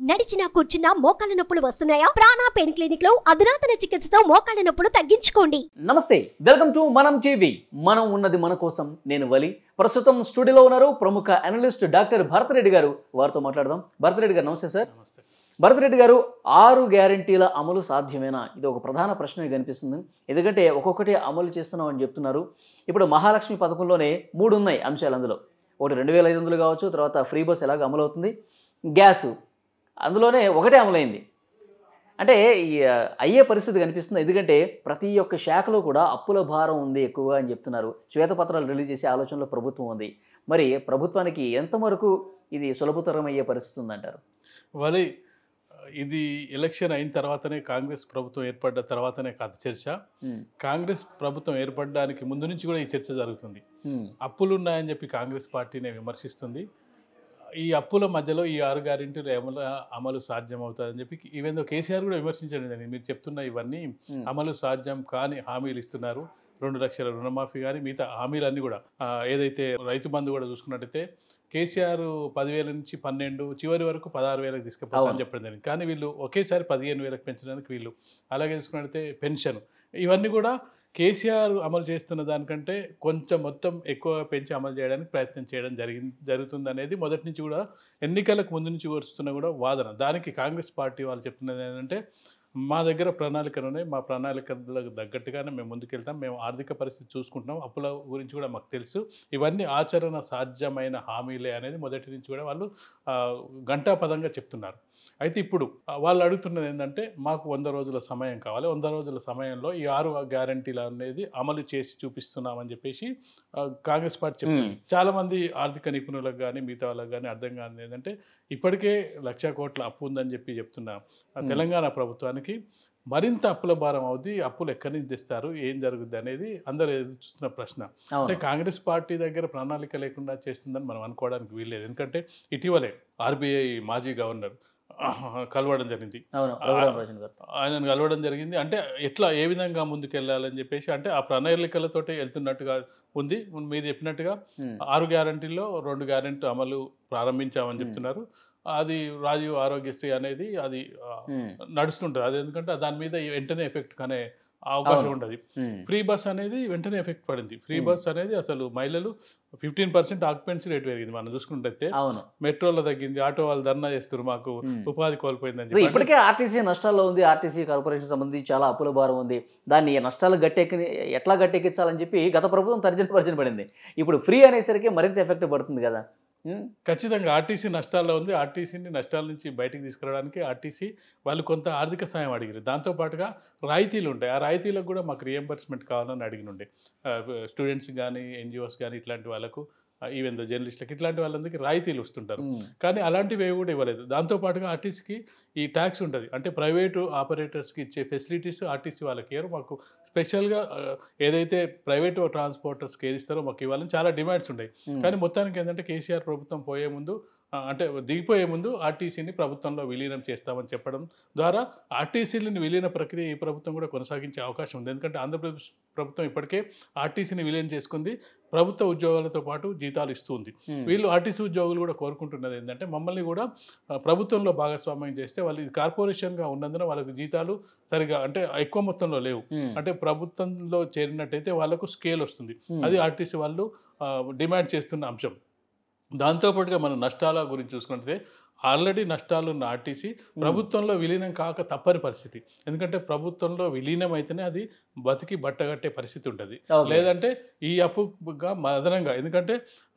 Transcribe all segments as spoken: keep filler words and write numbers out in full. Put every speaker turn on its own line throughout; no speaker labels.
నడిచినా కూర్చున్నా మోకాళ్ళ నొప్పులు వస్తున్నాయా? ప్రాణ పెయిన్ క్లినిక్ లో అధునాతన చికిత్సతో మోకాళ్ళ నొప్పులు తగ్గించుకోండి.
నమస్తే, వెల్కమ్ టు మనం టీవీ. మనం ఉన్నది మన కోసం. నేను వలి. ప్రస్తుతం స్టూడియోలో ఉన్నారు ప్రముఖ అనలిస్ట్ డాక్టర్ భరతరెడ్డి గారు. వారితో మాట్లాడదాం. భరతరెడ్డి గారు నమస్తే సార్. భరతరెడ్డి గారు, ఆరు గ్యారంటీల అమలు సాధ్యమేనా? ఇది ఒక ప్రధాన ప్రశ్న కనిపిస్తుంది. ఎందుకంటే ఒక్కొక్కటి అమలు చేస్తున్నాం అని చెప్తున్నారు. ఇప్పుడు మహాలక్ష్మి పథకంలోనే మూడు ఉన్నాయి అంశాలు. అందులో ఒకటి రెండు వేల ఐదు వందలు కావచ్చు, తర్వాత ఫ్రీ బస్ ఎలాగ అమలు అవుతుంది, గ్యాసు అందులోనే ఒకటే అమలైంది. అంటే అయ్యే పరిస్థితి కనిపిస్తుంది. ఎందుకంటే ప్రతి ఒక్క శాఖలో కూడా అప్పుల భారం ఉంది ఎక్కువగా అని చెప్తున్నారు. శ్వేతపత్రాలు రిలీజ్ చేసే ఆలోచనలో ప్రభుత్వం ఉంది. మరి ప్రభుత్వానికి ఎంతవరకు ఇది సులభతరం అయ్యే పరిస్థితి ఉందంటారు?
మరి ఇది ఎలక్షన్ అయిన తర్వాతనే, కాంగ్రెస్ ప్రభుత్వం ఏర్పడ్డ తర్వాతనే కాదు చర్చ. కాంగ్రెస్ ప్రభుత్వం ఏర్పడడానికి ముందు నుంచి కూడా ఈ చర్చ జరుగుతుంది. అప్పులు ఉన్నాయని చెప్పి కాంగ్రెస్ పార్టీనే విమర్శిస్తుంది. ఈ అప్పుల మధ్యలో ఈ ఆరు గ్యారెంటీలు అమలు అమలు సాధ్యం అవుతుందని చెప్పి ఈవెన్ కేసీఆర్ కూడా విమర్శించలేదండి. మీరు చెప్తున్న ఇవన్నీ అమలు సాధ్యం కాని హామీలు ఇస్తున్నారు. రెండు లక్షల రుణమాఫీ కానీ మిగతా హామీలన్నీ కూడా, ఏదైతే రైతు బంధు కూడా చూసుకున్నట్టయితే కేసీఆర్ పదివేల నుంచి పన్నెండు చివరి వరకు పదహారు వేలకు తీసుకుపోతామని చెప్పడం జరిగింది. కానీ వీళ్ళు ఒకేసారి పదిహేను వేలకు పెంచడానికి వీళ్ళు, అలాగే చూసుకున్నట్టయితే పెన్షన్, ఇవన్నీ కూడా కేసీఆర్ అమలు చేస్తున్న దానికంటే కొంచెం మొత్తం ఎక్కువ పెంచి అమలు చేయడానికి ప్రయత్నం చేయడం జరిగింది జరుగుతుంది అనేది మొదటి నుంచి కూడా, ఎన్నికలకు ముందు నుంచి వస్తున్న కూడా వాదన. దానికి కాంగ్రెస్ పార్టీ వాళ్ళు చెప్తున్నది ఏంటంటే, మా దగ్గర ప్రణాళికలు ఉన్నాయి, మా ప్రణాళికలకు తగ్గట్టుగానే మేము ముందుకెళ్తాం, మేము ఆర్థిక పరిస్థితి చూసుకుంటున్నాం, అప్పుల గురించి కూడా మాకు తెలుసు, ఇవన్నీ ఆచరణ సాధ్యమైన హామీలే అనేది మొదటి నుంచి కూడా వాళ్ళు ఘంటాపదంగా చెప్తున్నారు. అయితే ఇప్పుడు వాళ్ళు అడుగుతున్నది ఏంటంటే, మాకు వంద రోజుల సమయం కావాలి, వంద రోజుల సమయంలో ఈ ఆరు గ్యారంటీలు అనేది అమలు చేసి చూపిస్తున్నామని చెప్పేసి కాంగ్రెస్ పార్టీ చెప్తుంది. చాలామంది ఆర్థిక నిపుణులకు కానీ మిగతా వాళ్ళకి కానీ అర్థం కాదు ఏంటంటే, ఇప్పటికే లక్ష కోట్ల అప్పు ఉందని చెప్పి చెప్తున్నా తెలంగాణ ప్రభుత్వానికి మరింత అప్పుల భారం అవుద్ది, అప్పులు ఎక్కడి నుంచి తెస్తారు, ఏం జరుగుద్ది అనేది అందరూ ఎదురు చూస్తున్న ప్రశ్న. అంటే కాంగ్రెస్ పార్టీ దగ్గర ప్రణాళిక లేకుండా చేస్తుందని మనం అనుకోవడానికి వీల్లేదు. ఎందుకంటే ఇటీవలే ఆర్బీఐ మాజీ గవర్నర్ కలవడం జరిగింది, ఆయనను కలవడం జరిగింది. అంటే ఎట్లా ఏ విధంగా ముందుకెళ్ళాలని చెప్పేసి, అంటే ఆ ప్రణాళికలతోటి వెళ్తున్నట్టుగా ఉంది. మీరు చెప్పినట్టుగా ఆరు గ్యారంటీల్లో రెండు గ్యారంటీ అమలు ప్రారంభించామని చెప్తున్నారు. అది రాజీవ్ ఆరోగ్యశ్రీ అనేది అది నడుస్తుంటుంది. అది ఎందుకంటే దాని మీద వెంటనే ఎఫెక్ట్ కానీ అవకాశం ఉండదు. ఫ్రీ బస్ అనేది వెంటనే ఎఫెక్ట్ పడింది. ఫ్రీ బస్ అనేది అసలు మహిళలు ఫిఫ్టీన్ పర్సెంట్ ఆక్యుపెన్సీ రేట్ పెరిగింది. మనం చూసుకుంటే మెట్రోలో తగ్గింది, ఆటో వాళ్ళు ధర్నా చేస్తారు, మాకు ఉపాధి కోల్పోయిందని.
ఇప్పటికే ఆర్టీసీ నష్టాల్లో ఉంది. ఆర్టీసీ కార్పొరేషన్ సంబంధించి చాలా అప్పుల భారం ఉంది. దాన్ని నష్టాలు గట్టెక్కి ఎట్లా గట్టెక్కించాలని చెప్పి గత ప్రభుత్వం తర్జన భర్జన పడింది. ఇప్పుడు ఫ్రీ అనేసరికి మరింత ఎఫెక్ట్ పడుతుంది కదా.
ఖచ్చితంగా ఆర్టీసీ నష్టాల్లో ఉంది. ఆర్టీసీని నష్టాల నుంచి బయటకు తీసుకురావడానికి ఆర్టీసీ వాళ్ళు కొంత ఆర్థిక సాయం అడిగారు. దాంతోపాటుగా రాయితీలు ఉంటాయి. ఆ రాయితీలకు కూడా మాకు రియంబర్స్మెంట్ కావాలని అడిగినుండే. స్టూడెంట్స్ కానీ, ఎన్జిఓస్ కానీ, ఇట్లాంటి వాళ్ళకు, ఈవెన్ ద జర్నలిస్టులకు, ఇట్లాంటి వాళ్ళందరికీ రాయితీలు వస్తుంటారు. కానీ అలాంటివి ఏవి కూడా ఇవ్వలేదు. దాంతోపాటుగా ఆర్టీసీకి ఈ ట్యాక్స్ ఉంటుంది. అంటే ప్రైవేటు ఆపరేటర్స్కి ఇచ్చే ఫెసిలిటీస్ ఆర్టీసీ వాళ్ళకి ఇవ్వరు. మాకు స్పెషల్గా ఏదైతే ప్రైవేటు ట్రాన్స్పోర్టర్స్కి ఏది ఇస్తారో మాకు ఇవ్వాలని చాలా డిమాండ్స్ ఉన్నాయి. కానీ మొత్తానికి ఏంటంటే కేసీఆర్ ప్రభుత్వం పోయే ముందు, అంటే దిగిపోయే ముందు ఆర్టీసీని ప్రభుత్వంలో విలీనం చేస్తామని చెప్పడం ద్వారా ఆర్టీసీని విలీన ప్రక్రియ ఈ ప్రభుత్వం కూడా కొనసాగించే అవకాశం ఉంది. ఎందుకంటే ఆంధ్రప్రదేశ్ ప్రభుత్వం ఇప్పటికే ఆర్టీసీని విలీనం చేసుకుంది, ప్రభుత్వ ఉద్యోగాలతో పాటు జీతాలు ఇస్తుంది. వీళ్ళు ఆర్టీసీ ఉద్యోగులు కూడా కోరుకుంటున్నది ఏంటంటే, మమ్మల్ని కూడా ప్రభుత్వంలో భాగస్వామ్యం చేస్తే, వాళ్ళు ఇది కార్పొరేషన్గా ఉన్నందున వాళ్ళకు జీతాలు సరిగా, అంటే ఎక్కువ మొత్తంలో లేవు, అంటే ప్రభుత్వంలో చేరినట్టయితే వాళ్ళకు స్కేల్ వస్తుంది. అది ఆర్టీసీ వాళ్ళు డిమాండ్ చేస్తున్న అంశం. దాంతోపాటుగా మనం నష్టాల గురించి చూసుకుంటే, ఆల్రెడీ నష్టాలు ఉన్న ఆర్టీసీ ప్రభుత్వంలో విలీనం కాక తప్పని పరిస్థితి. ఎందుకంటే ప్రభుత్వంలో విలీనం అయితేనే అది బతికి బట్టగట్టే పరిస్థితి ఉంటుంది. లేదంటే ఈ అప్పుగా అదనంగా, ఎందుకంటే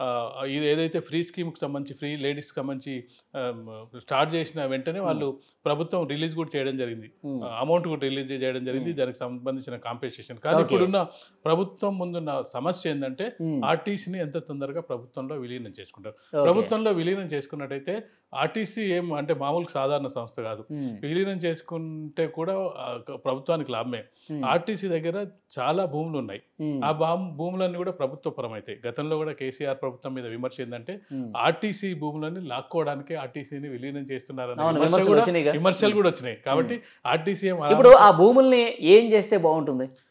ఇది ఏదైతే ఫ్రీ స్కీమ్కి సంబంధించి, ఫ్రీ లేడీస్కి సంబంధించి స్టార్ట్ చేసిన వెంటనే వాళ్ళు ప్రభుత్వం రిలీజ్ కూడా చేయడం జరిగింది, అమౌంట్ కూడా రిలీజ్ చేయడం జరిగింది, దానికి సంబంధించిన కాంపెన్సేషన్. కానీ ఇప్పుడున్న ప్రభుత్వం ముందున్న సమస్య ఏంటంటే, ఆర్టీసీని ఎంత తొందరగా ప్రభుత్వంలో విలీనం చేసుకుంటారు. ప్రభుత్వంలో విలీనం చేసుకున్నట్టయితే ఆర్టీసీ ఏం అంటే మామూలు సాధారణ సంస్థ కాదు. విలీనం చేసుకుంటే కూడా ప్రభుత్వానికి లాభమే. ఆర్టీసీ దగ్గర చాలా భూములు ఉన్నాయి. ఆ భూములన్నీ కూడా ప్రభుత్వపరం అవుతాయి. గతంలో కూడా కేసీఆర్ ప్రభుత్వం మీద విమర్శ ఏంటంటే, ఆర్టీసీ భూములని లాక్కోవడానికి ఆర్టీసీని విలీనం చేస్తున్నారని విమర్శలు కూడా వచ్చినాయి. కాబట్టి ఆర్టీసీ
ఇప్పుడు ఆ భూముల్ని ఏం చేస్తే బాగుంటుంది?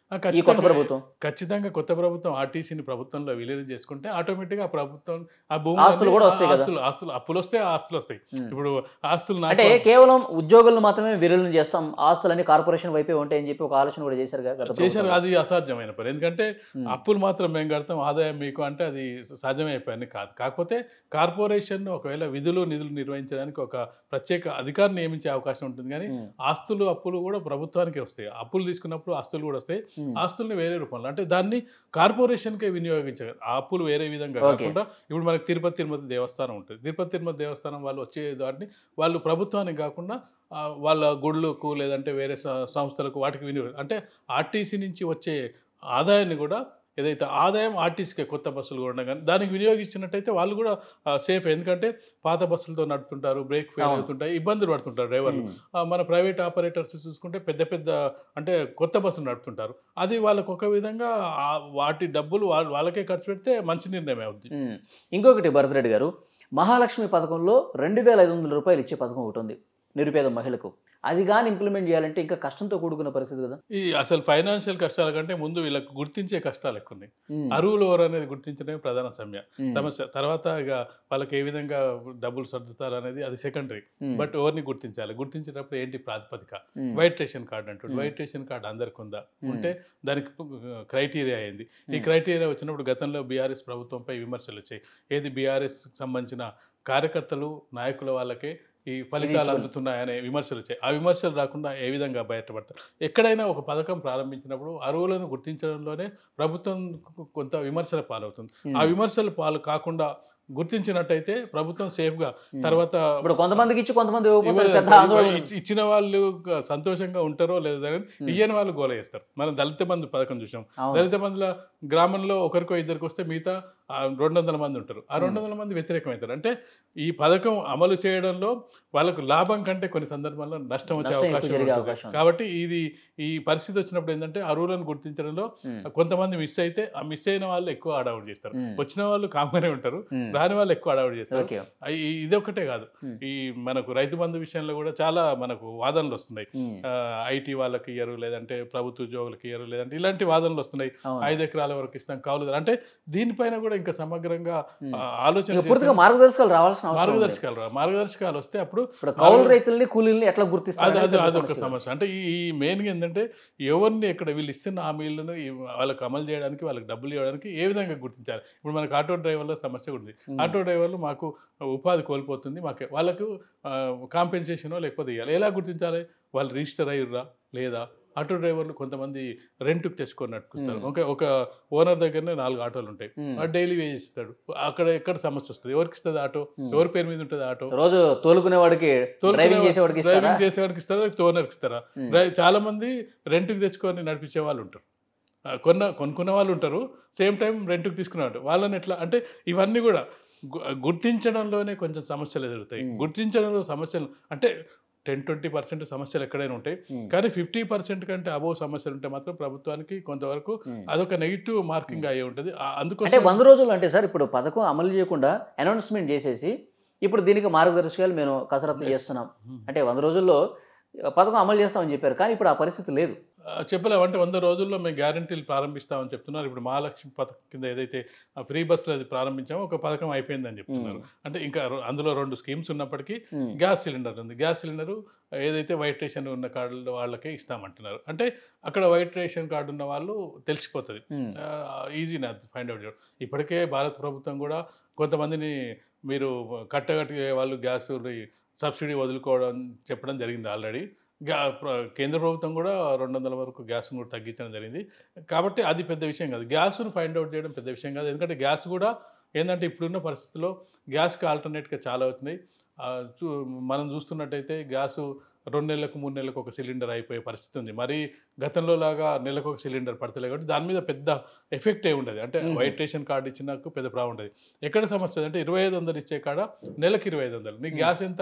ఆ,
ఈ కొత్త
ఖచ్చితంగా
ప్రభుత్వం
ఖచ్చితంగా కొత్త ప్రభుత్వం ఆర్టీసీని ప్రభుత్వంలో విలీనం చేసుకుంటే ఆటోమేటిక్గా ఆ ప్రభుత్వం ఆ
ఆస్తులు కూడా వస్తాయి కదా.
ఆస్తులు ఆస్తులు అప్పులు వస్తే ఆస్తులు వస్తాయి. ఇప్పుడు ఆస్తులు నాకు-
అంటే కేవలం ఉద్యోగులను మాత్రమే విలీనం చేస్తాం, ఆస్తులన్నీ కార్పొరేషన్ వైపే ఉంటాయని చెప్పి ఒక ఆలోచన కూడా చేశారు కదా గత
చేశారు.
ప్రభుత్వం.
అది అసాధ్యమైన పని. ఎందుకంటే
ఉమ్.
అప్పులు మాత్రం మేము కడతాం, ఆదాయం మీకు అంటే అది సాధ్యమయ్యే పని కాదు. కాకపోతే కార్పొరేషన్ ఒకవేళ విధులు నిధులు నిర్వహించడానికి ఒక ప్రత్యేక అధికారిని నియమించే అవకాశం ఉంటుంది. కానీ
ఉమ్.
ఆస్తులు అప్పులు కూడా ప్రభుత్వానికి వస్తాయి. అప్పులు తీసుకున్నప్పుడు ఆస్తులు కూడా వస్తాయి.
ఉమ్.
ఆస్తుల్ని వేరే రూపంలో అంటే దాన్ని కార్పొరేషన్కే వినియోగించాలి. ఆ అప్పులు వేరే విధంగా
Okay.
కాకుండా ఇప్పుడు మనకి తిరుపతి తిరుమతి దేవస్థానం ఉంటుంది. తిరుపతి తిరుమతి దేవస్థానం వాళ్ళు వచ్చే దాన్ని వాళ్ళు ప్రభుత్వానికి కాకుండా ఆ, వాళ్ళ గుళ్ళకు లేదంటే వేరే స- సంస్థలకు వాటికి వినియోగం అంటే ఆర్టీసీ నుంచి వచ్చే ఆదాయాన్ని కూడా ఏదైతే ఆదాయం ఆర్టీసీకే కొత్త బస్సులు కూడా కానీ దానికి వినియోగించినట్టయితే వాళ్ళు కూడా సేఫ్. ఎందుకంటే పాత బస్సులతో నడుపుతుంటారు, బ్రేక్ ఫెయిల్
అవును.
అవుతుంటాయి, ఇబ్బందులు పడుతుంటారు డ్రైవర్లు.
ఉమ్.
ఆ, మన ప్రైవేట్ ఆపరేటర్స్ చూసుకుంటే పెద్ద పెద్ద అంటే కొత్త బస్సులు నడుపుతుంటారు. అది వాళ్ళకు ఒక విధంగా ఆ వాటి డబ్బులు వాళ్ళ వాళ్ళకే ఖర్చు పెడితే మంచి నిర్ణయం అవుతుంది.
ఉమ్. ఇంకొకటి భరతరెడ్డి గారు, మహాలక్ష్మి పథకంలో రెండు వేల ఐదు వందల రూపాయలు ఇచ్చే పథకం ఒకటి ఉంది నిరుపేద మహిళకు. అది కానీ ఇంప్లిమెంట్ చేయాలంటే ఇంకా కష్టంతో కూడుకున్న పరిస్థితి కదా.
ఈ అసలు ఫైనాన్షియల్ కష్టాల కంటే ముందు వీళ్ళకి గుర్తించే కష్టాలు ఎక్కువ ఉన్నాయి.
ఉమ్.
అరువులు ఎవరు అనేది గుర్తించడమే ప్రధాన సమయ
ఉమ్.
సమస్య. తర్వాత ఇక వాళ్ళకి ఏ విధంగా డబ్బులు సర్దుతారు అనేది అది సెకండరీ.
ఉమ్.
బట్ ఎవరిని గుర్తించాలి, గుర్తించేటప్పుడు ఏంటి ప్రాతిపదిక?
ఉమ్.
వైట్ రేషన్ కార్డు అంటుంది.
Hmm.
వైట్ రేషన్ కార్డు అందరికి ఉందా?
Hmm.
ఉంటే దానికి క్రైటీరియా అయింది. ఈ
Hmm.
క్రైటీరియా వచ్చినప్పుడు గతంలో బీఆర్ఎస్ ప్రభుత్వంపై విమర్శలు వచ్చాయి. ఏది బీఆర్ఎస్ సంబంధించిన కార్యకర్తలు నాయకుల వాళ్ళకే ఈ ఫలితాలు
ఇచ్చుకోండి.
అందుతున్నాయనే విమర్శలు వచ్చాయి. ఆ విమర్శలు రాకుండా ఏ విధంగా బయటపడతారు? ఎక్కడైనా ఒక పథకం ప్రారంభించినప్పుడు అరువులను గుర్తించడంలోనే ప్రభుత్వం కొంత విమర్శల పాలవుతుంది.
ఉమ్.
ఆ విమర్శల పాలు కాకుండా గుర్తించినట్టయితే ప్రభుత్వం సేఫ్గా
ఉమ్.
తర్వాత
ఇప్పుడు కొంతమందికి ఇచ్చి కొంతమంది ఇవ్వకపోతే
ఇవ్వలేదు.
పెద్ద ఆందోళన.
ఇచ్చి- ఇచ్చిన వాళ్ళు గ- సంతోషంగా ఉంటారో లేదో కానీ
Hmm.
ఇయ్యని వాళ్ళు గోల చేస్తారు. మనం దళిత బంధు పథకం చూసాం.
అవును.
దళిత బంధుల గ్రామంలో ఒకరికో ఇద్దరికి వస్తే మిగతా ఆ, రెండు వందల మంది ఉంటారు. ఆ రెండు వందల మంది వ్యతిరేకమవుతారు. అంటే ఈ పథకం అమలు చేయడంలో వాళ్ళకు లాభం కంటే కొన్ని సందర్భాల్లో నష్టం వచ్చే
నష్టం ఎక్కువ
అవకాశం
జరిగే
ఉంటుంది.
అవకాశం ఉంది.
కాబట్టి ఇది ఈ పరిస్థితి వచ్చినప్పుడు ఏంటంటే అరువులను గుర్తించడంలో
ఉమ్.
కొంతమంది మిస్ అయితే ఆ మిస్ అయిన వాళ్ళు ఎక్కువ అడావుట్ చేస్తారు.
ఉమ్.
వచ్చిన వాళ్ళు కామనే ఉంటారు,
ఉమ్.
రాని వాళ్ళు ఎక్కువ అడావుట్ చేస్తారు.
ఓకే.
అయి- ఇది ఒకటే కాదు,
Hmm.
ఈ మనకు రైతు బంధు విషయంలో కూడా చాలా మనకు వాదనలు వస్తున్నాయి.
ఉమ్.
ఐటీ వాళ్ళకి ఇయ్యరు, లేదంటే ప్రభుత్వ ఉద్యోగులకి ఇయ్యరు, లేదంటే ఇలాంటి వాదనలు వస్తున్నాయి.
అవును.
ఐదు ఎకరాల వరకు ఇస్తాం కౌలు. అంటే దీనిపైన కూడా ఇంకా సమగ్రంగా
ఉమ్.
ఆ, ఆలోచన
ఇక పూర్తిగా
చేసి
మార్గదర్శకాలు రావాల్సిన అవసరం ఉంది.
మార్గదర్శకాలు రా- మార్గదర్శకాలు వస్తే అప్పుడు
ఇప్పుడు కౌలు రైతుల్ని కూలీల్ని ఎట్లా గుర్తిస్తారు
అది
అనేది
అది
పెద్ద
అదొక
సమస్య.
సమస్య. అంటే ఈ ఈ మెయిన్గా ఏంటంటే ఎవరిని ఎక్కడ వీళ్ళు ఇస్తున్న హామీలను ఈ వాళ్ళకి అమలు చేయడానికి, వాళ్ళకి డబ్బులు ఇవ్వడానికి ఏ విధంగా గుర్తించాలి? ఇప్పుడు మనకు ఆటో డ్రైవర్ల సమస్య ఉంది.
ఉమ్.
ఆటో డ్రైవర్లు మాకు ఉపాధి కోల్పోతుంది, మాకు వాళ్ళకు కాంపెన్సేషనో లేకపోతే ఇవ్వాలి. ఎలా గుర్తించాలి? వాళ్ళు రిజిస్టర్ అయ్యుర్రా లేదా? ఆటో డ్రైవర్లు కొంతమంది రెంట్కి తెచ్చుకొని నడుపుతారు.
Hmm.
ఒక ఒక ఓనర్ దగ్గరనే నాలుగు ఆటోలు ఉంటాయి.
Hmm.
వాడు డైలీ వేజ్ ఇస్తాడు. అక్కడ ఎక్కడ సమస్య వస్తుంది? ఎవరికి ఇస్తుంది ఆటో?
Hmm.
ఎవరి పేరు మీద ఉంటుంది ఆటో?
రోజు తోలుకునే వాడికి డ్రైవింగ్ చేసేవాడికి ఇస్తారా?
డ్రైవింగ్ చేసేవాడికి ఇస్తారా, ఓనర్కి ఇస్తారా?
Hmm.
డ్రై- చాలా మంది రెంట్కి తెచ్చుకొని నడిపించే వాళ్ళు ఉంటారు, ఆ, కొన్న కొనుక్కున్న వాళ్ళు ఉంటారు, సేమ్ టైం రెంట్కి తీసుకునేవాళ్ళు. వాళ్ళని ఎట్లా అంటే ఇవన్నీ కూడా గు- గుర్తించడంలోనే కొంచెం సమస్యలు ఎదురుతాయి.
Hmm.
గుర్తించడంలో సమస్యలు అంటే టెన్ ట్వంటీ పర్సెంట్ సమస్యలు ఎక్కడైనా ఉంటాయి.
Hmm.
కానీ ఫిఫ్టీ పర్సెంట్ కంటే అబోవ్ సమస్యలు ఉంటే మాత్రం ప్రభుత్వానికి కొంతవరకు
Hmm.
అదొక నెగిటివ్ మార్కింగ్ అయ్యి ఉంటుంది. ఆ-
అంటే
అందుకోసం
వంద రోజులు అంటే సార్ ఇప్పుడు పథకం అమలు చేయకుండా అనౌన్స్మెంట్ చేసేసి ఇప్పుడు దీనికి మార్గదర్శకాలు మేము కసరత్తు చేస్తున్నాం అంటే వంద రోజుల్లో పథకం అమలు చేస్తామని చెప్పారు, కానీ ఇప్పుడు ఆ పరిస్థితి లేదు.
ఆ, చెప్పలేమంటే వంద రోజుల్లో మేము గ్యారంటీలు ప్రారంభిస్తామని చెప్తున్నారు. ఇప్పుడు మహాలక్ష్మి పథకం కింద ఏదైతే ఫ్రీ బస్సులు అది ప్రారంభించామో ఒక పథకం అయిపోయిందని చెప్తున్నారు. అంటే ఇంకా రొ- అందులో రెండు స్కీమ్స్ ఉన్నప్పటికీ
ఉమ్.
గ్యాస్ సిలిండర్ ఉంది. గ్యాస్ సిలిండర్ ఏదైతే వైట్ రేషన్ ఉన్న కార్డు వాళ్ళకే ఇస్తామంటున్నారు. అంటే అక్కడ వైట్ రేషన్ కార్డు ఉన్న వాళ్ళు తెలిసిపోతుంది,
ఉమ్.
ఈజీనా ఫైండ్ అవుట్ చేయడం. ఇప్పటికే భారత ప్రభుత్వం కూడా కొంతమందిని మీరు కట్టగట్టే వాళ్ళు గ్యాస్ సబ్సిడీ వదులుకోవడం చెప్పడం జరిగింది ఆల్రెడీ. గ్యా ప్ర- కేంద్ర ప్రభుత్వం కూడా రెండు వందల వరకు గ్యాస్ను కూడా తగ్గించడం జరిగింది. కాబట్టి అది పెద్ద విషయం కాదు, గ్యాస్ను ఫైండ్ అవుట్ చేయడం పెద్ద విషయం కాదు. ఎందుకంటే గ్యాస్ కూడా ఏంటంటే ఇప్పుడున్న పరిస్థితుల్లో గ్యాస్కి ఆల్టర్నేట్గా చాలా అవుతున్నాయి. ఆ, చూ మనం చూస్తున్నట్టయితే గ్యాసు రెండు నెలలకు మూడు నెలలకు ఒక సిలిండర్ అయిపోయే పరిస్థితి ఉంది. మరి గతంలో లాగా నెలకు ఒక సిలిండర్ పడతలే కాబట్టి దాని మీద పెద్ద ఎఫెక్ట్ ఏ ఉండదు. అంటే
మ్మ్.
వైట్ రేషన్ కార్డు ఇచ్చినాకు పెద్ద ప్రాబ్లం ఉంటుంది. ఎక్కడ సమస్య అంటే ఇరవై ఐదు వందలు ఇచ్చే కాడ నెలకు ఇరవై ఐదు వందలు నీ గ్యాస్ ఎంత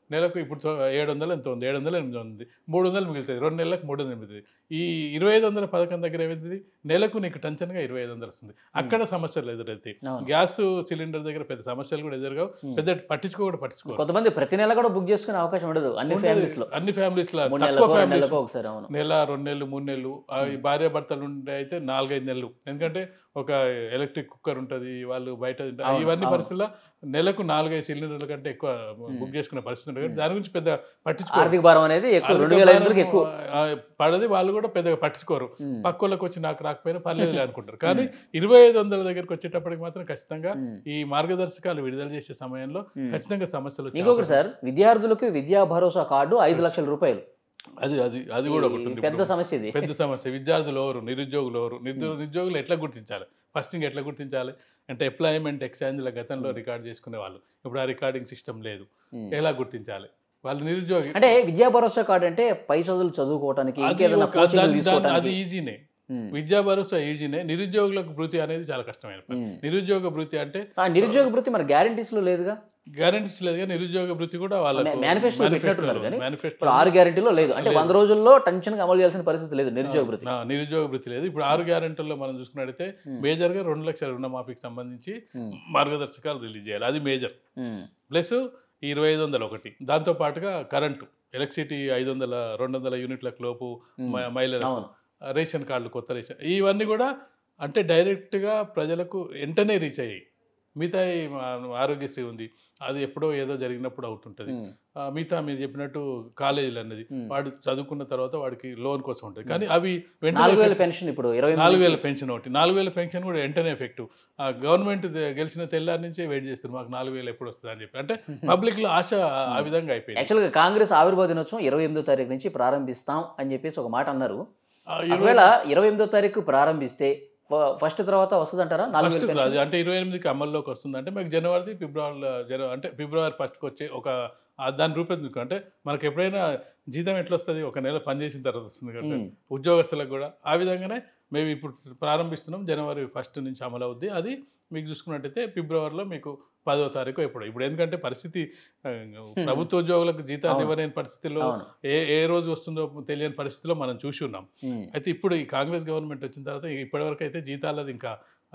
నెలకు ఇప్పుడు తో- ఏడు వందలు ఎంత ఉంది, ఏడు వందలు ఎనిమిది ఉంది, మూడు వందలు మిగులుతుంది, రెండు నెలలకు మూడు వందలు మిగులుతుంది. ఈ ఇరవై ఐదు వందల పథకం దగ్గర ఏమవుతుంది, నెలకు నీకు టెన్షన్గా ఇరవై ఐదు వందలు వస్తుంది. అక్కడ సమస్యలు ఎదురవుతాయి.
అవును.
గ్యాస్ సిలిండర్ దగ్గర పెద్ద సమస్యలు కూడా ఎదురుగావు, పెద్ద పట్టించుకో కూడా పట్టించుకోరు.
కొంతమంది ప్రతి నెల కూడా బుక్ చేసుకునే అవకాశం ఉండదు అన్ని ఫ్యామిలీస్ లో.
అన్ని ఫ్యామిలీస్ లో
మూడు
తక్కువ
నెలలకు, రెండు
ఫ్యామిలీస్
నెలలకు ఒకసారి. అవును.
నెల రెండు నెలలు మూడు నెలలు ఆ ఈ భార్య భర్తలు ఉండే అయితే నాలుగైదు నెలలు. ఎందుకంటే ఒక ఎలక్ట్రిక్ కుక్కర్ ఉంటుంది, వాళ్ళు బయట తింటారు.
అవును,
ఇవన్నీ
అవును.
పరిస్థితుల్లో నెలకు నాలుగైదు సిలిండర్ల కంటే ఎక్కువ బుక్ చేసుకునే పరిస్థితి ఉంటుంది. దాని గురించి పెద్ద పట్టించుకోరు.
ఆర్థిక భారం అనేది ఎక్కువ, రెండు వేల ఐదు వందలకి ఎక్కువ
ఆ, పడది. వాళ్ళు కూడా పెద్దగా పట్టించుకోరు.
ఉమ్.
పక్కోళ్ళకి వచ్చి నాకు రాకపోయినా పర్లేదులే అనుకుంటారు. కానీ ఇరవై ఐదు వందల దగ్గరికి వచ్చేటప్పటికి మాత్రం ఖచ్చితంగా
ఉమ్.
ఈ మార్గదర్శకాలు విడుదల చేసే సమయంలో
ఉమ్.
ఖచ్చితంగా సమస్యలు వచ్చే
ఇంకొకటి
అవకాశం
సార్, విద్యార్థులకు విద్యా భరోసా కార్డు ఐదు లక్షల రూపాయలు.
అది అది అది కూడా ఒకటి ఉంది.
పెద్ద
ఇప్పుడు
సమస్య ఇది.
పెద్ద సమస్య. విద్యార్థులు ఎవరు, నిరుద్యోగులు ఎవరు, నిరుద్యోగ నిరుద్యోగులు ఎట్లా గుర్తించాలి, ఫస్ట్ థింగ్ ఎట్లా గుర్తించాలి అంటే ఎంప్లాయ్మెంట్ ఎక్స్చేంజ్ల గతంలో రికార్డ్ చేసుకునే వాళ్ళు, ఇప్పుడు ఆ రికార్డింగ్ సిస్టమ్ లేదు.
ఉమ్.
ఎలా గుర్తించాలి వాళ్ళు నిరుద్యోగి?
అంటే విద్యా భరోసా కార్డు అంటే పై చదువులు చదువుకోవడానికి,
అది
ఇంకేదైనా
ఒక-
కోచింగ్
దాని- దాని-
తీసుకోవడానికి.
అది ఈజీనే.
ఉమ్.
విద్యా భరోసా ఈజీనే. నిరుద్యోగులకు భృతి అనేది చాలా కష్టమైన పని.
ఉమ్.
నిరుద్యోగ భృతి అంటే
ఆ, నిరుద్యోగ వృత్తి మన గ్యారంటీస్ లో లేదుగా.
గ్యారెంటీస్ లేదు, కానీ నిరుద్యోగ భృతి కూడా వాళ్ళకు
మేనిఫెస్టో పెట్టినట్టున్నారు కానీ
మేనిఫెస్టో
ఇప్పుడు ఆరు గ్యారెంటీలో లేదు. అంటే వంద రోజుల్లో టెన్షన్ గా అమలు చేయాల్సిన పరిస్థితి లేదు నిరుద్యోగ వృత్తి.
నిరుద్యోగ భృతి లేదు. ఇప్పుడు ఆరు గ్యారెంటీల్లో మనం చూసుకున్నట్టయితే
ఉమ్.
మేజర్ గా రెండు లక్షల రుణమాఫీకి సంబంధించి
ఉమ్.
మార్గదర్శకాలు రిలీజ్ చేయాలి. అది మేజర్.
ఉమ్.
ప్లస్ ఈ ఇరవై ఐదు వందలు ఒకటి. దాంతో పాటుగా కరెంటు, ఎలక్ట్రిసిటీ ఐదు వందల రెండు వందల యూనిట్లకు లోపు
ఉమ్.
మ- మహిళలకు
అవును.
రేషన్ కార్డులు, కొత్త రేషన్, ఇవన్నీ కూడా అంటే డైరెక్ట్గా ప్రజలకు వెంటనే రీచ్ అయ్యాయి. మిగతా ఈ మా- ఆరోగ్యశ్రీ ఉంది, అది ఎప్పుడో ఏదో జరిగినప్పుడు అవుతుంటుంది.
ఉమ్.
ఆ, మిగతా మీరు చెప్పినట్టు కాలేజీలు అన్నది
ఉమ్.
వాడు చదువుకున్న తర్వాత వాడికి లోన్ కోసం ఉంటుంది. కానీ అవి
నాలుగు
వెంటనే
వేల పెన్షన్ ఇప్పుడు ఇరవై ఎనిమిది
నాలుగు వేల
నుంచి.
పెన్షన్ ఒకటి, నాలుగు వేల పెన్షన్ కూడా వెంటనే ఎఫెక్టివ్. గవర్నమెంట్ గెలిచిన తెల్లారి నుంచే వెయిట్ చేస్తారు, మాకు నాలుగు వేలు ఎప్పుడు వస్తుంది అని చెప్పి. అంటే పబ్లిక్ లో ఆశ ఆ విధంగా అయిపోయింది.
యాక్చువల్గా కాంగ్రెస్ ఆవిర్భావ దినోత్సవం ఇరవై ఎనిమిదో తారీఖు నుంచి ప్రారంభిస్తాం అని చెప్పేసి ఒక మాట అన్నారు.
ఆ, ఇరవై-
ఒకవేళ ఇరవై ఎనిమిదో తారీఖు ప్రారంభిస్తే ఫ- ఫస్ట్ తర్వాత వస్తుందంటారా నాలుగు
ఫస్ట్
వేల పెన్షన్?
రాదు అంటే ఇరవై ఎనిమిదికి అమల్లోకి వస్తుంది. అంటే మాకు జనవరి ఫిబ్రవరిలో జనవరి అంటే ఫిబ్రవరి ఫస్ట్కి వచ్చే ఒక ఆ దాని రూపొందించుకో. అంటే మనకు ఎప్పుడైనా జీతం ఎట్లా వస్తుంది, ఒక నెల పనిచేసిన తర్వాత వస్తుంది కదా
ఉమ్.
ఉద్యోగస్తులకు కూడా. ఆ విధంగానే మేము ఇప్పుడు ప్రారంభిస్తున్నాం. జనవరి ఫస్ట్ నుంచి అమలు అవుద్ది. అది మీకు చూసుకున్నట్టయితే ఫిబ్రవరిలో మీకు పదో తారీఖు ఎప్పుడు. ఇప్పుడు ఎందుకంటే పరిస్థితి ఆ, ప్రభుత్వ ఉద్యోగులకు జీతాలు
అవును.
ఇవ్వలేని పరిస్థితిలో,
అవును.
ఏ ఏ రోజు వస్తుందో తెలియని పరిస్థితిలో మనం చూసి ఉన్నాం.
ఉమ్.
అయితే ఇప్పుడు ఈ కాంగ్రెస్ గవర్నమెంట్ వచ్చిన తర్వాత ఇప్పటివరకు అయితే జీతాలది ఇంకా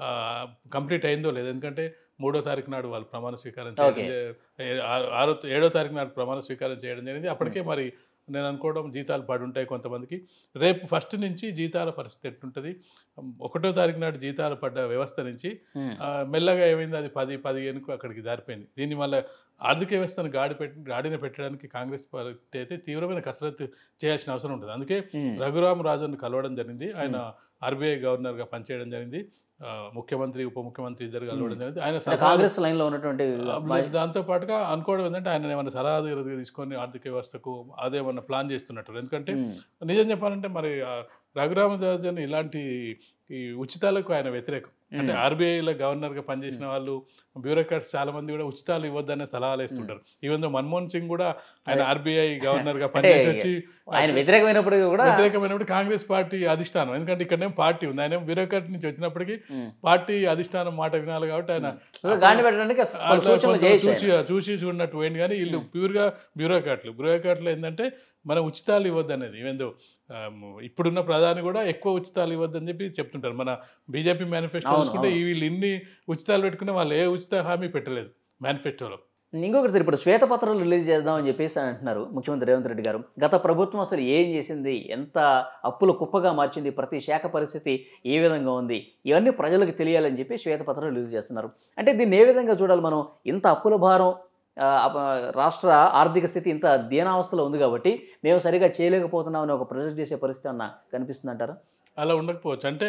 కంప్లీట్ అయిందో లేదు. ఎందుకంటే మూడో తారీఖు నాడు వాళ్ళు ప్రమాణ స్వీకారం చేయడం
Okay.
జరి- ఏ- ఆ- ఆరో ఏడో తారీఖు నాడు ప్రమాణ స్వీకారం చేయడం జరిగింది. అప్పటికే మరి నేను అనుకోవడం జీతాలు పడి ఉంటాయి కొంతమందికి. రేపు ఫస్ట్ నుంచి జీతాల పరిస్థితి ఎట్లుంటుంది, ఒకటో తారీఖు నాడు జీతాలు పడ్డ వ్యవస్థ నుంచి
ఉమ్.
ఆ, మెల్లగా ఏమైంది, అది పది పదిహేనుకు అక్కడికి దారిపోయింది. దీనివల్ల ఆర్థిక వ్యవస్థను గాడి పెట్టి గాడిన పెట్టడానికి కాంగ్రెస్ పార్టీ అయితే తీవ్రమైన కసరత్తు చేయాల్సిన అవసరం ఉంటుంది. అందుకే
ఉమ్.
రఘురామ్ రాజన్ను కలవడం జరిగింది. ఆయన ఆర్బీఐ గవర్నర్గా పనిచేయడం జరిగింది. ఆ, ముఖ్యమంత్రి ఉప ముఖ్యమంత్రి ఇద్దరు కలవడం జరిగింది. ఆయన
అంటే
సలహాలు-
కాంగ్రెస్ లైన్ లో ఉన్నటువంటి
ఆ, దాంతో పాటుగా అనుకోవడం ఏంటంటే ఆయన ఏమైనా సలహాదారుగా తీసుకొని ఆర్థిక వ్యవస్థకు అదేమన్నా ప్లాన్ చేస్తున్నట్టు. ఎందుకంటే
ఉమ్.
నిజం చెప్పాలంటే మరి ఆ, రఘురామరాజన్ ఇలాంటి ఈ ఉచితాలకు ఆయన వ్యతిరేకం. అంటే ఆర్బీఐలో గవర్నర్గా పనిచేసిన వాళ్ళు, బ్యూరోక్రాట్స్ చాలా మంది కూడా ఉచితాలు ఇవ్వద్దనే సలహాలు వేస్తుంటారు. ఈవెన్ దో మన్మోహన్ సింగ్ కూడా ఆయన ఆర్బీఐ గవర్నర్గా పనిచేసి వచ్చి
ఆయన వ్యతిరేకమైనప్పుడు కూడా
వ్యతిరేకమైనప్పుడు కాంగ్రెస్ పార్టీ అధిష్టానం, ఎందుకంటే ఇక్కడనేమో పార్టీ ఉంది, ఆయన బ్యూరోక్రాట్ నుంచి వచ్చినప్పటికీ
ఉమ్.
పార్టీ అధిష్టానం మాట వినాలి కాబట్టి ఆయన
గాండి పెట్టడానికి పలు
అట్లా
సూచనలు
కొంత
చేయొచ్చు
చూసి
ఆయన.
చూసి చూడనట్టు పోయింది. కానీ వీళ్ళు ప్యూర్గా బ్యూరోక్రాట్లు బ్యూరోక్రాట్లు ఏంటంటే మనం ఉచితాలు ఇవ్వద్దు అనేది. ఈవెందో ఇప్పుడున్న ప్రధాని కూడా ఎక్కువ ఉచితాలు ఇవ్వద్దని చెప్పి చెప్తుంటారు. మన బీజేపీ మేనిఫెస్టో
అవును,
చూసుకుంటే
అవును.
ఈ వీళ్ళు ఇన్ని ఉచితాలు పెట్టుకునే వాళ్ళు ఏ ఉచిత హామీ పెట్టలేదు మేనిఫెస్టోలో.
ఇంకొకటి సార్, ఇప్పుడు శ్వేతపత్రాలు రిలీజ్ చేద్దామని చెప్పేసి అని అంటున్నారు ముఖ్యమంత్రి రేవంత్ రెడ్డి గారు. గత ప్రభుత్వం అసలు ఏం చేసింది, ఎంత అప్పులు కుప్పగా మార్చింది, ప్రతి శాఖ పరిస్థితి ఏ విధంగా ఉంది, ఇవన్నీ ప్రజలకు తెలియాలని చెప్పి శ్వేతపత్రాలు రిలీజ్ చేస్తున్నారు. అంటే దీన్ని ఏ విధంగా చూడాలి మనం? ఇంత అప్పుల భారం, ఆ, అప- రాష్ట్ర ఆర్థిక స్థితి ఇంత దీనావస్థలో ఉంది కాబట్టి మేము సరిగా చేయలేకపోతున్నామని ఒక ప్రొజెక్ట్ చేసే పరిస్థితి అన్న కనిపిస్తుంది అంటారా?
అలా ఉండకపోవచ్చు. అంటే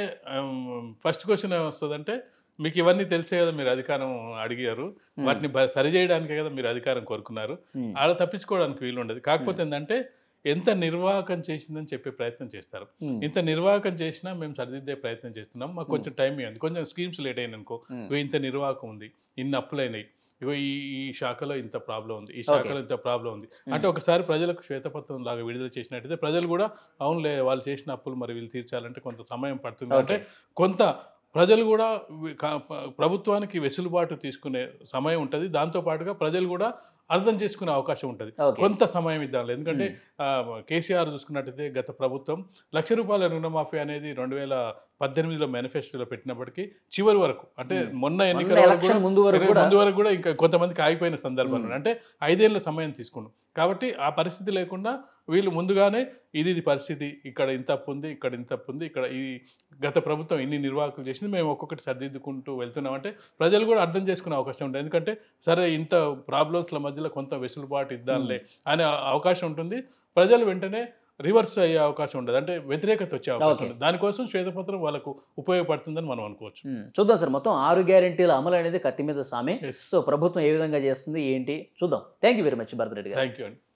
ఫస్ట్ క్వశ్చన్ ఏమొస్తుందంటే, మీకు ఇవన్నీ తెలిసే కదా మీరు అధికారం అడిగారు, వాటిని బ- సరిచేయడానికే కదా మీరు అధికారం కోరుకున్నారు,
Hmm.
ఆడ తప్పించుకోవడానికి వీలు ఉండదు. కాకపోతే ఏంటంటే ఎంత నిర్వాహకం చేసిందని చెప్పే ప్రయత్నం చేస్తారు.
Hmm.
ఇంత నిర్వాహకం చేసినా మేము సరిదిద్దే ప్రయత్నం చేస్తున్నాం, మాకు కొంచెం టైం ఇవ్వండి, కొంచెం స్కీమ్స్ లేట్ అయిన అనుకో,
Hmm.
ఇగో ఇంత నిర్వాహకం ఉంది, ఇన్ని అప్పులైనాయి, ఇగో ఈ ఈ శాఖలో ఇంత ప్రాబ్లం ఉంది, ఈ శాఖలో ఇంత ప్రాబ్లం ఉంది అంటే ఒకసారి ప్రజలకు శ్వేతపత్రం లాగా విడుదల చేసినట్టయితే ప్రజలు కూడా అవునులే వాళ్ళు చేసిన అప్పులు మరి వీళ్ళు తీర్చాలంటే కొంత సమయం పడుతుంది. అంటే కొంత ప్రజలు కూడా వి- కా- ప- ప్రభుత్వానికి వెసులుబాటు తీసుకునే సమయం ఉంటుంది. దాంతోపాటుగా ప్రజలు కూడా అర్థం చేసుకునే అవకాశం ఉంటుంది.
Okay.
కొంత సమయం ఇద్దాం. ఎందుకంటే ఆ, కేసీఆర్ చూసుకున్నట్టయితే గత ప్రభుత్వం లక్ష రూపాయల రుణమాఫీ అనేది రెండు వేల పద్దెనిమిదిలో మేనిఫెస్టోలో పెట్టినప్పటికీ చివరి వరకు అంటే మొన్న ఎన్నికల వరకు
ఎలక్షన్
కూడా-
ముందు వరకు కూడా
ముందు వరకు కూడా ఇంకా కొంతమందికి ఆగిపోయిన సందర్భాలు అంటే ఐదేళ్ల సమయం తీసుకున్నాం. కాబట్టి ఆ పరిస్థితి లేకుండా వీళ్ళు ముందుగానే ఇది ఇది పరిస్థితి, ఇక్కడ ఇంత అప్పు ఉంది, ఇక్కడ ఇంత అప్పు ఉంది, ఇక్కడ ఈ గత ప్రభుత్వం ఇన్ని నిర్వాహకులు చేసింది, మేము ఒక్కొక్కటి సర్దిద్దుకుంటూ వెళ్తున్నాం అంటే ప్రజలు కూడా అర్థం చేసుకునే అవకాశం ఉంటుంది. ఎందుకంటే సరే ఇంత ప్రాబ్లమ్స్ల మధ్యలో కొంత వెసులుబాటు ఇద్దాంలే అనే అవకాశం ఉంటుంది. ప్రజలు వెంటనే రివర్స్ అయ్యే అవకాశం ఉండదు, అంటే వ్యతిరేకత వచ్చే అవకాశం
Okay.
ఉంటుంది. దానికోసం శ్వేతపత్రం వాళ్ళకు ఉపయోగపడుతుందని మనం అనుకోవచ్చు.
ఉమ్, చూద్దాం సార్, మొత్తం ఆరు గ్యారెంటీల అమలు అనేది కత్తి మీద సామే.
Yes.
సో ప్రభుత్వం ఏ విధంగా చేస్తుంది ఏంటి చూద్దాం. Thank you very much Bharath Reddy గారు.
థ్యాంక్ యూ అండి.